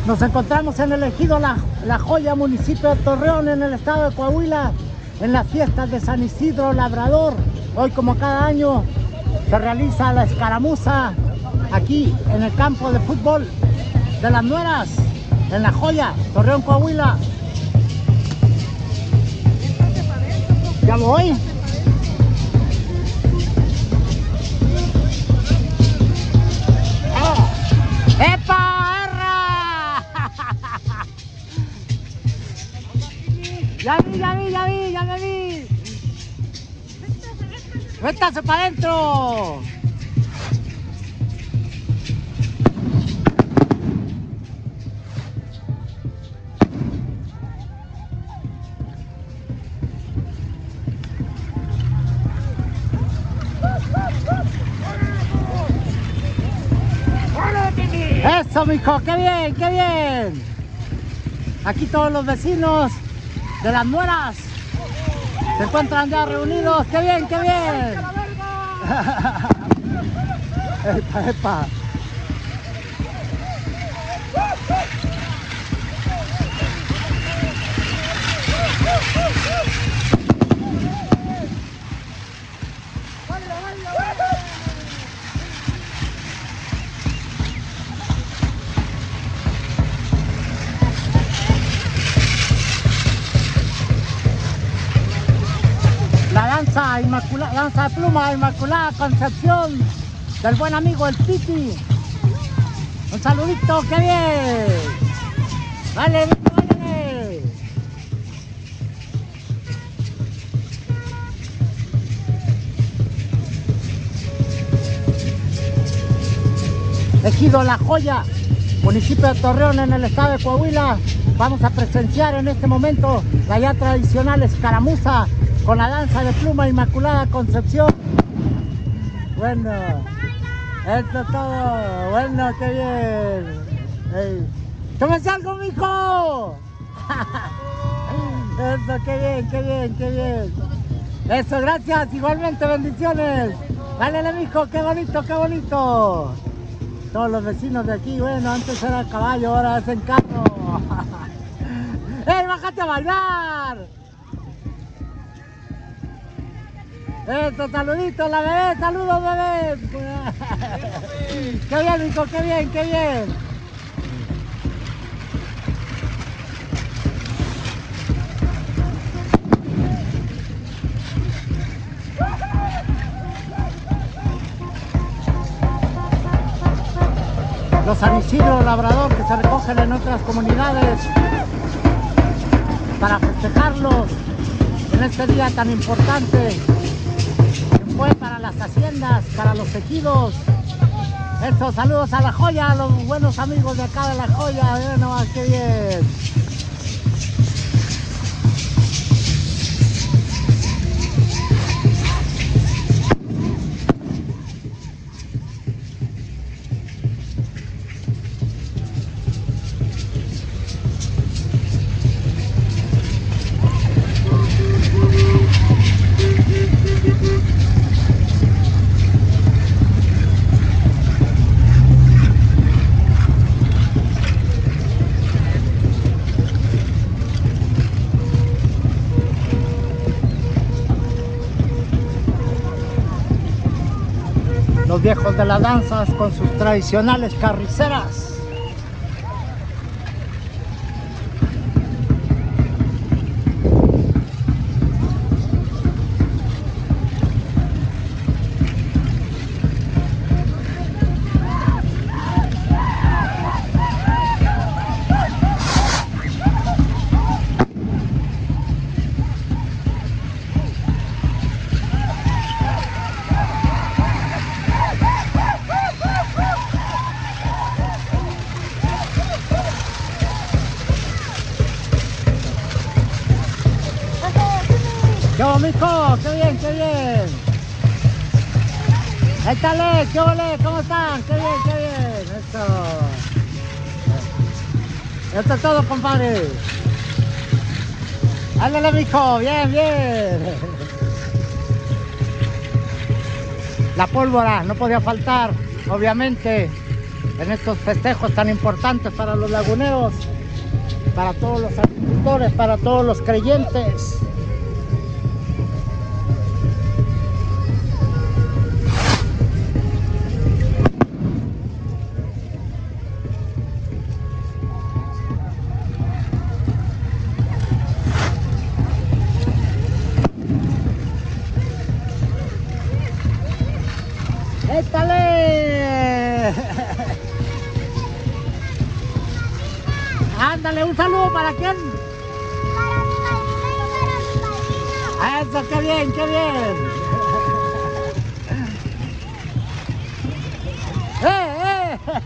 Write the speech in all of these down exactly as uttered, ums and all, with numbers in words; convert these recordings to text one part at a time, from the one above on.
Nos encontramos en el ejido La, La Joya, municipio de Torreón, en el estado de Coahuila, en las fiestas de San Isidro Labrador. Hoy, como cada año, se realiza la escaramuza aquí en el campo de fútbol de Las Nueras, en La Joya, Torreón, Coahuila. Ya voy. ¡Epa, erra! Ya vi, ya vi, ya vi, ya me vi. ¡Métase para adentro! ¡Eso, mijo! ¡Qué bien, qué bien! Aquí todos los vecinos de Las Nueras se encuentran ya reunidos. ¡Qué bien, qué bien! ¡Epa, epa! La danza inmaculada, danza de pluma Inmaculada Concepción del buen amigo el Titi. Un saludito, qué bien. Vale, vale. Ejido La Joya, municipio de Torreón, en el estado de Coahuila. Vamos a presenciar en este momento la ya tradicional escaramuza con la danza de pluma Inmaculada Concepción. Bueno, esto es todo. Bueno, qué bien. Hey. ¡Tómese algo, mijo! Eso, qué bien, qué bien, qué bien. Eso, gracias. Igualmente, bendiciones. Dale, mijo, qué bonito, qué bonito. Todos los vecinos de aquí, bueno, antes era caballo, ahora es en carro. ¡Ey, bájate a bailar! Eso, saluditos, la bebé, saludos, bebé. Qué bien, hijo, qué bien, qué bien. Los San Isidro Labrador que se recogen en otras comunidades para festejarlos en este día tan importante. Fue para las haciendas, para los ejidos. Estos saludos a La Joya, a los buenos amigos de acá de La Joya. Miren nomás, qué bien. Los viejos de las danzas con sus tradicionales carriceras. ¡Qué bonito! ¡Qué bien, qué bien! ¡Échale! ¡Qué ole! ¿Cómo están? ¡Qué bien, qué bien! ¡Eso! Esto es todo, compadre. ¡Ándale, mijo! ¡Bien, bien! La pólvora no podía faltar, obviamente. en estos festejos tan importantes para los laguneros, para todos los agricultores, para todos los creyentes. ¡Éstale! Ándale, un saludo para quién. Para mi madrina y para mi padrino. Eso, qué bien, qué bien. ¡Eh, eh!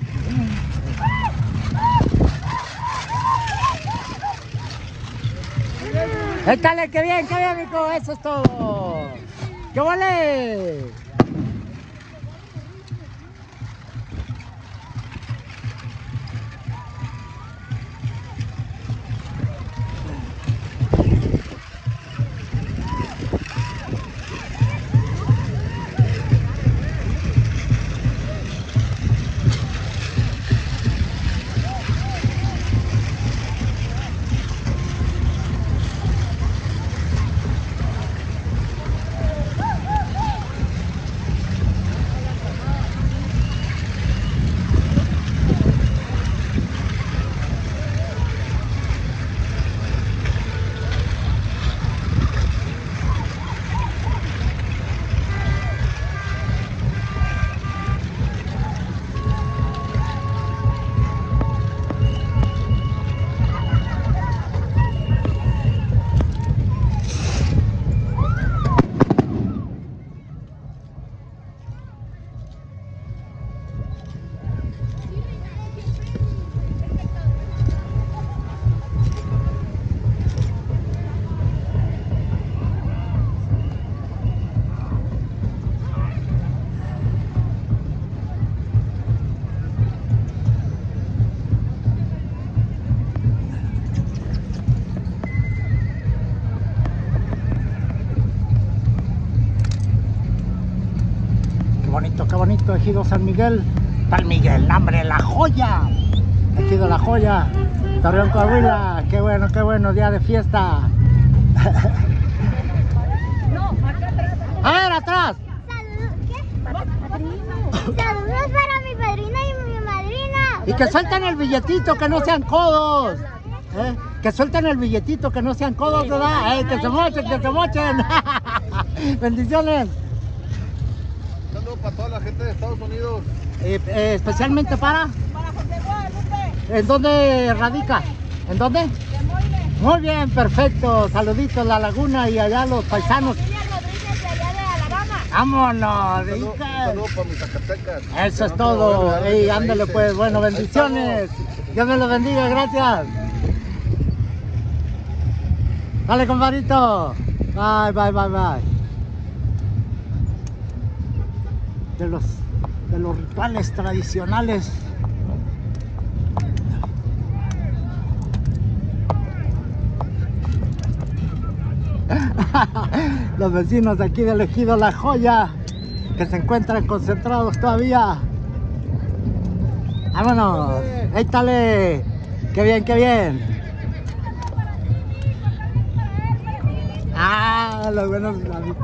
Échale, qué bien, qué bien, Nico, eso es todo. ¡Qué vale! Qué bonito, Ejido San Miguel. San Miguel, hombre, La Joya. Ejido La Joya, Torreón, Coahuila. Qué bueno, qué bueno, día de fiesta. No, acá atrás. A ver, atrás. Saludos, ¿qué? Saludos para mi padrina y mi madrina. Y que suelten el billetito, que no sean codos. ¿Eh? Que suelten el billetito, que no sean codos, ¿verdad? Eh, que se mochen, que se mochen. Bendiciones. Para toda la gente de Estados Unidos. Eh, eh, especialmente para... Para José Guadalupe. ¿En dónde radica? ¿En dónde? De Moile. Muy bien, perfecto. Saluditos a la laguna y allá a los paisanos. Familia Rodríguez de allá de Alabama. ¡Vámonos! Saludos hija! saludo para mis Zacatecas. Eso es Que no todo. se me olvide Ey, mis ándale raíces. pues. Bueno, Ahí bendiciones. Dios me los bendiga. Gracias. Dale, compadrito. Bye, bye, bye, bye. De los, de los rituales tradicionales. Los vecinos de aquí del Ejido La Joya, que se encuentran concentrados todavía. Vámonos. Échale. Qué bien, qué bien. Ah, los buenos amigos.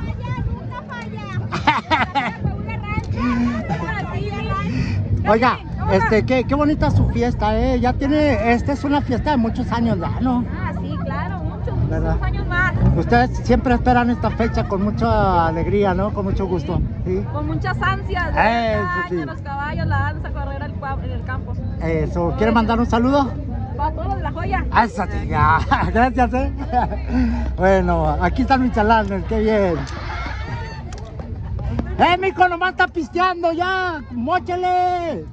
Oiga, este, qué, qué bonita su fiesta, eh. Ya tiene, esta es una fiesta de muchos años ya, ¿no? Ah, sí, claro, muchos, ¿Verdad? muchos años más. Ustedes siempre esperan esta fecha con mucha alegría, ¿no? Con mucho gusto, ¿sí? Con muchas ansias. Eso Cada sí. año los caballos, la danza, correr al cua- en el campo. Eso, ¿quiere mandar un saludo? Para todos los de La Joya. A esa tía, gracias, eh. Bueno, aquí está mi chalán, qué bien. ¡Eh, mico, nomás está pisteando ya! ¡Móchele!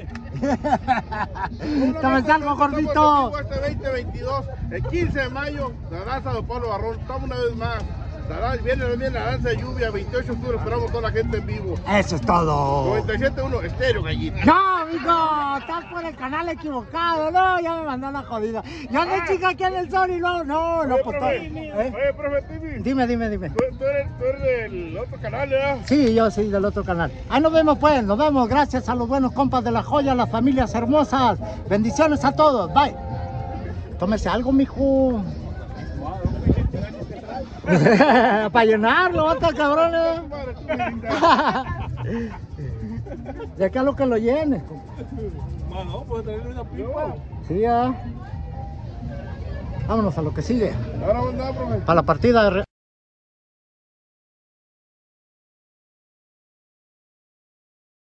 ¡Te me salgo, gordito! Este veinte veintidós, el quince de mayo, la danza de Pablo Barrón. Estamos una vez más Estará, viene también la danza de lluvia, veintiocho de octubre, esperamos toda la gente en vivo. Eso es todo. noventa y siete punto uno, Estéreo Gallina. No, amigo, estás por el canal equivocado. No, ya me mandó la jodida. Yo ando chica aquí en el sol y no, no, no, Oye, pues profe, todo- ¿eh? oye, profe, Timmy, Dime, dime, dime. tú, tú eres, tú eres del otro canal, ¿verdad? Sí, yo sí, del otro canal. Ahí nos vemos pues, nos vemos. Gracias a los buenos compas de La Joya, las familias hermosas. Bendiciones a todos, bye. Tómese algo, mijo. Para llenarlo, basta, cabrones. De acá lo que lo llene. No, puede traerle una pipa. Sí, ya. Vámonos a lo que sigue. Ahora, ¿dónde va, profe? Para la partida de... re-